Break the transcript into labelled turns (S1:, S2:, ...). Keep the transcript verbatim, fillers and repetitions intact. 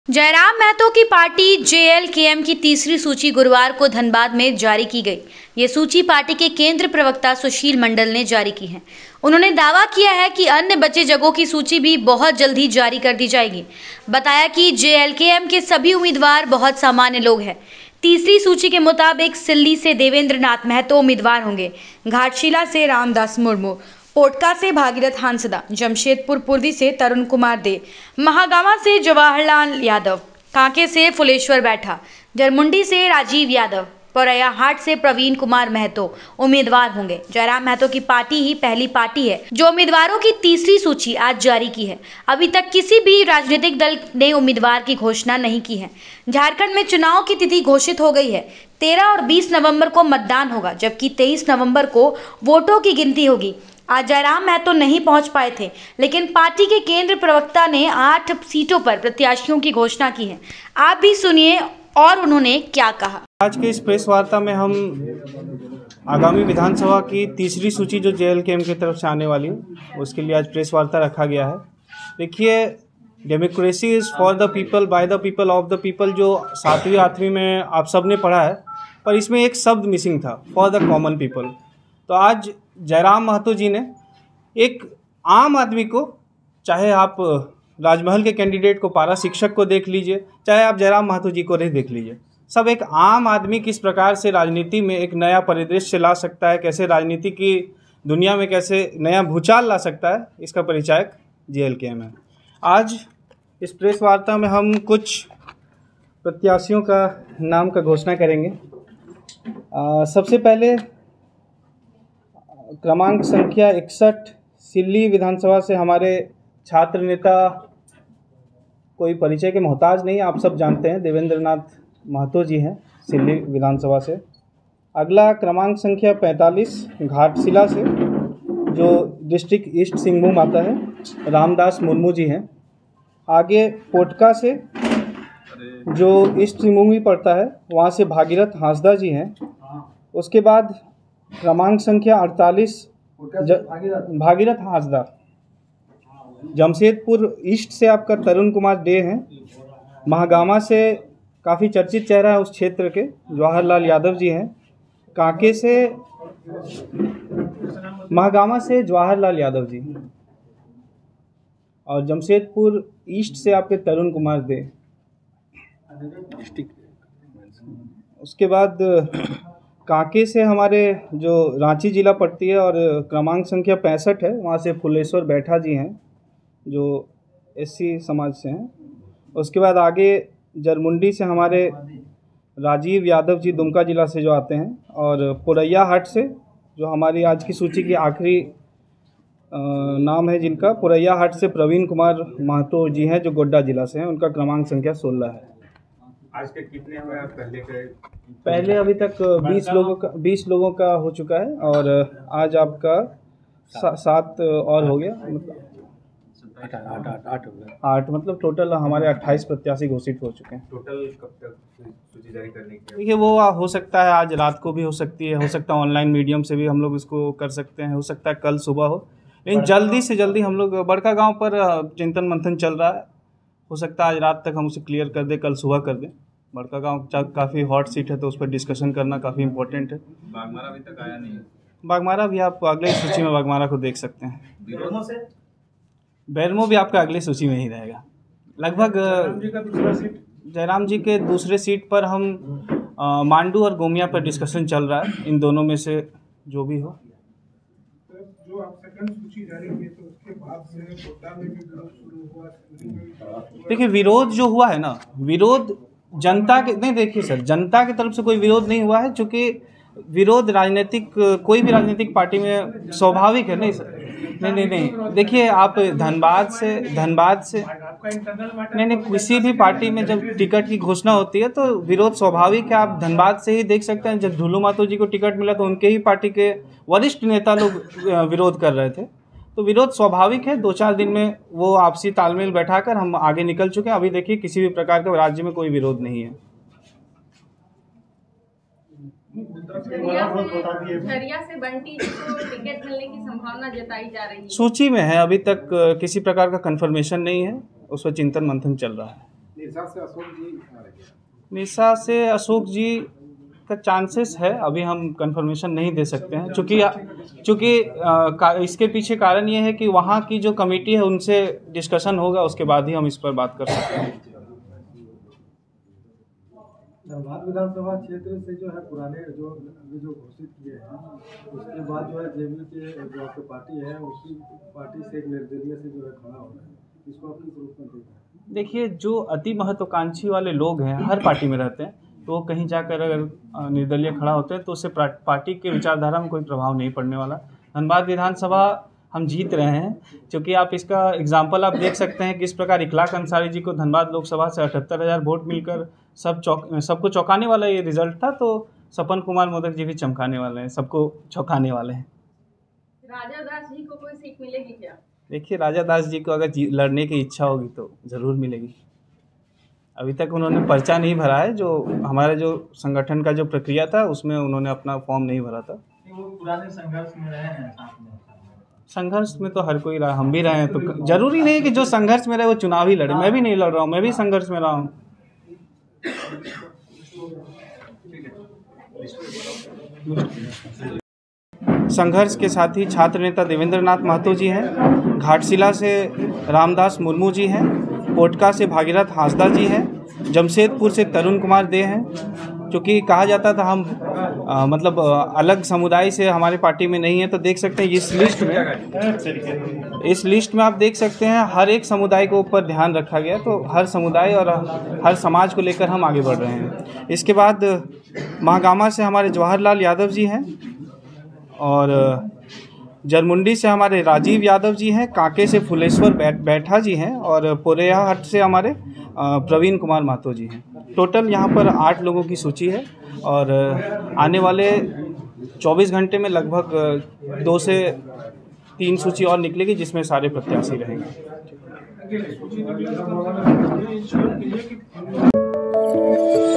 S1: जयराम महतो की party J L K M की तीसरी सूची गुरुवार को धनबाद में जारी की गई। ये सूची पार्टी के केंद्र प्रवक्ता सुशील मंडल ने जारी की है। उन्होंने दावा किया है कि अन्य बचे जगहों की सूची भी बहुत जल्द ही जारी कर दी जाएगी। बताया कि जे एल के एम के सभी उम्मीदवार बहुत सामान्य लोग हैं। तीसरी सूची के मुताबिक सिल्ली से देवेंद्र नाथ महतो उम्मीदवार होंगे, घाटशिला से रामदास मुर्मू, पोटका से भागीरथ हांसदा, जमशेदपुर पूर्वी से तरुण कुमार दे, महागामा से जवाहरलाल यादव, कांके से फुलेश्वर बैठा, जरमुंडी से राजीव यादव, पौरैया हाट से प्रवीण कुमार महतो उम्मीदवार होंगे। जयराम महतो की पार्टी ही पहली पार्टी है जो उम्मीदवारों की तीसरी सूची आज जारी की है। अभी तक किसी भी राजनीतिक दल ने उम्मीदवार की घोषणा नहीं की है। झारखंड में चुनाव की तिथि घोषित हो गई है। तेरह और बीस नवंबर को मतदान होगा, जबकि तेईस नवंबर को वोटों की गिनती होगी। आज जयराम महतो नहीं पहुंच पाए थे, लेकिन पार्टी के केंद्र प्रवक्ता ने आठ सीटों पर प्रत्याशियों की घोषणा की है। आप भी सुनिए और उन्होंने क्या कहा।
S2: आज के इस प्रेस वार्ता में हम आगामी विधानसभा की तीसरी सूची जो जे एल के एम की तरफ से आने वाली है उसके लिए आज प्रेस वार्ता रखा गया है। देखिए, democracy is for the people by the people of the people, जो सातवीं आठवीं में आप सब ने पढ़ा है, पर इसमें एक शब्द मिसिंग था, फॉर द कॉमन पीपल। तो आज जयराम महतो जी ने एक आम आदमी को, चाहे आप राजमहल के कैंडिडेट को, पारा शिक्षक को देख लीजिए, चाहे आप जयराम महतो जी को नहीं देख लीजिए, सब एक आम आदमी किस प्रकार से राजनीति में एक नया परिदृश्य ला सकता है, कैसे राजनीति की दुनिया में कैसे नया भूचाल ला सकता है, इसका परिचायक जे एल के एम है। आज इस प्रेस वार्ता में हम कुछ प्रत्याशियों का नाम का घोषणा करेंगे। आ, सबसे पहले क्रमांक संख्या इकसठ सिल्ली विधानसभा से हमारे छात्र नेता, कोई परिचय के मोहताज नहीं, आप सब जानते हैं, देवेंद्र नाथ महतो जी हैं सिल्ली विधानसभा से। अगला क्रमांक संख्या पैंतालीस घाटशिला से, जो डिस्ट्रिक्ट ईस्ट सिंहभूम आता है, रामदास मुर्मू जी हैं। आगे पोटका से, जो ईस्ट सिंहभूम ही पड़ता है, वहाँ से भागीरथ हांसदा जी हैं। उसके बाद क्रमांक संख्या अड़तालीस भागीरथ हांसदा, जमशेदपुर ईस्ट से आपका तरुण कुमार दे हैं। महागामा से काफ़ी चर्चित चेहरा है उस क्षेत्र के, जवाहरलाल यादव जी हैं। कांके से, महागामा से जवाहरलाल यादव जी, और जमशेदपुर ईस्ट से आपके तरुण कुमार दे। उसके बाद कांके से हमारे जो रांची जिला पड़ती है और क्रमांक संख्या पैंसठ है, वहाँ से फुलेश्वर बैठा जी हैं, जो एससी समाज से हैं। उसके बाद आगे जरमुंडी से हमारे राजीव यादव जी दुमका जिला से जो आते हैं, और पौरैया हाट से, जो हमारी आज की सूची की आखिरी नाम है जिनका, पौरैया हाट से प्रवीण कुमार महतो जी हैं, जो गोड्डा जिला से हैं, उनका क्रमांक संख्या सोलह है।
S3: आज के कितने हुए आप पहले के?
S2: पहले अभी तक बीस लोगों का बीस लोगों का हो चुका है, और आज आपका सा, सात और हो गया, मतलब
S3: आठ आठ आठ आठ हो गया।
S2: आठ, मतलब टोटल हमारे अट्ठाईस प्रत्याशी घोषित हो चुके हैं।
S3: टोटल कब तक सूची जारी करने की?
S2: देखिए, वो हो सकता है आज रात को भी हो सकती है, हो सकता है ऑनलाइन मीडियम से भी हम लोग इसको कर सकते हैं, हो सकता है कल सुबह हो, लेकिन जल्दी से जल्दी हम लोग, बड़का गाँव पर चिंतन मंथन चल रहा है, हो सकता है आज रात तक हम उसे क्लियर कर दें, कल सुबह कर दें। बड़का गांव काफ़ी हॉट सीट है, तो उस पर डिस्कशन करना काफ़ी इम्पोर्टेंट है।
S3: बागमारा अभी तक आया नहीं है।
S2: बागमारा भी आप अगले सूची में बागमारा को देख सकते हैं।
S3: बेरमो से
S2: बेरमो भी आपका अगले सूची में ही रहेगा। लगभग जयराम जी के दूसरे सीट पर हम आ, मांडू और गोमिया पर डिस्कशन चल रहा है, इन दोनों में से जो भी हो।
S4: जो आप सेकंड सूची जारी की तो उसके बाद से गोड्डा में भी विरोध शुरू हुआ।
S2: देखिए, विरोध जो हुआ है ना, विरोध जनता के नहीं, देखिए सर, जनता की तरफ से कोई विरोध नहीं हुआ है, चूँकि विरोध राजनीतिक, कोई भी राजनीतिक पार्टी में स्वाभाविक है। नहीं सर, नहीं नहीं नहीं देखिए, आप धनबाद से धनबाद से नहीं नहीं किसी भी पार्टी में जब टिकट की घोषणा होती है तो विरोध स्वाभाविक है। आप धनबाद से ही देख सकते हैं, जब ढुलू महतो जी को टिकट मिला तो उनके ही पार्टी के वरिष्ठ नेता लोग विरोध कर रहे थे, तो विरोध स्वाभाविक है। दो चार दिन में वो आपसी तालमेल बैठाकर हम आगे निकल चुके हैं। अभी देखिए, किसी भी प्रकार के राज्य में कोई विरोध नहीं है।
S5: झरिया से बंटी जी को टिकट मिलने की संभावना जताई जा रही है।
S2: सूची में है, अभी तक किसी प्रकार का कंफर्मेशन नहीं है, उस पर चिंतन मंथन चल रहा है।
S4: निशा से अशोक जी आ रहे हैं।
S2: निशा से अशोक जी का चांसेस है, अभी हम कंफर्मेशन नहीं दे सकते हैं, क्योंकि क्योंकि इसके पीछे कारण ये है कि वहाँ की जो कमेटी है उनसे डिस्कशन होगा, उसके बाद ही हम इस पर बात कर सकते हैं।
S6: धनबाद विधानसभा क्षेत्र से जो है पुराने जो अभी जो घोषित किए हैं, उसके बाद जो है जेबी के जो आपकी पार्टी है उसी पार्टी से एक निर्दलीय से जो है खड़ा हो रहा है, इसको आप किस रूप में देखते हैं?
S2: देखिए, जो अति महत्वाकांक्षी वाले लोग हैं हर पार्टी में रहते हैं, तो वो कहीं जाकर अगर निर्दलीय खड़ा होते हैं तो उससे पार्टी के विचारधारा में कोई प्रभाव नहीं पड़ने वाला। धनबाद विधानसभा हम जीत रहे हैं, क्योंकि आप इसका एग्जाम्पल आप देख सकते हैं किस प्रकार इखलाक अंसारी जी को धनबाद लोकसभा से अठहत्तर हज़ार वोट मिलकर सब चौक सबको चौंकाने वाला ये रिजल्ट था। तो सपन कुमार मोदक जी भी चमकाने वाले हैं, सबको चौंकाने वाले हैं।
S5: राजा दास जी को कोई सीट मिलेगी क्या?
S2: देखिए, राजा दास जी को अगर लड़ने की इच्छा होगी तो ज़रूर मिलेगी। अभी तक उन्होंने पर्चा नहीं भरा है, जो हमारा जो संगठन का जो प्रक्रिया था उसमें उन्होंने अपना फॉर्म नहीं भरा था।
S6: वो पुराने संघर्ष में रहे हैं साथ में।
S2: संघर्ष में तो हर कोई रहा, हम भी रहे हैं, तो जरूरी नहीं है कि जो संघर्ष में रहे वो चुनाव ही लड़े। मैं भी नहीं लड़ रहा हूँ, मैं भी संघर्ष में रहा हूँ। संघर्ष के साथी छात्र नेता देवेंद्र नाथ महतो जी हैं, घाटशिला से रामदास मुर्मू जी हैं, पोटका से भागीरथ हांसदा जी हैं, जमशेदपुर से तरुण कुमार दे हैं। क्योंकि कहा जाता था हम आ, मतलब आ, अलग समुदाय से हमारे पार्टी में नहीं है, तो देख सकते हैं इस लिस्ट में इस लिस्ट में आप देख सकते हैं हर एक समुदाय को ऊपर ध्यान रखा गया, तो हर समुदाय और हर समाज को लेकर हम आगे बढ़ रहे हैं। इसके बाद महागामा से हमारे जवाहरलाल यादव जी हैं, और जरमुंडी से हमारे राजीव यादव जी हैं, कांके से फुलेश्वर बै, बैठा जी हैं, और पोरेयाहाट से हमारे प्रवीण कुमार महतो जी हैं। टोटल यहाँ पर आठ लोगों की सूची है, और आने वाले चौबीस घंटे में लगभग दो से तीन सूची और निकलेगी, जिसमें सारे प्रत्याशी रहेंगे।